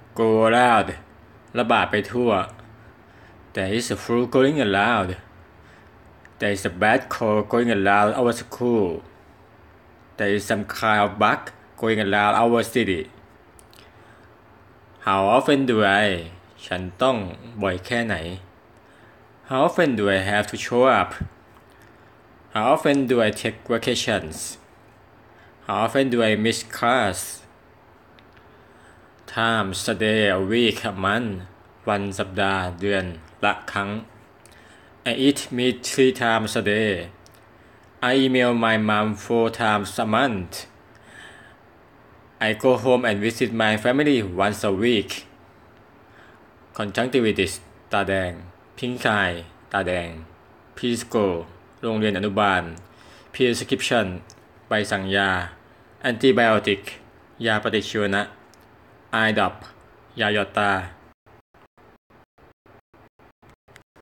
go around ระบาดไปทั่ว There is a flu going around There is a bad cold going around our school There is some kind of bug going around our city How often do I ฉันต้องบ่อยแค่ไหน How often do I have to show up How often do I take vacations How often do I miss class Times a day a week a month วันสัปดาห์เดือนละครั้ง I eat meat 3 times a day I email my mom 4 times a month I go home and visit my family once a week conjunctivitis ตาแดง pink eye ตาแดง preschool โรงเรียนอนุบาล prescription ใบสั่งยา antibiotic ยาปฏิชีวนะ eye drop ยาหยอดตา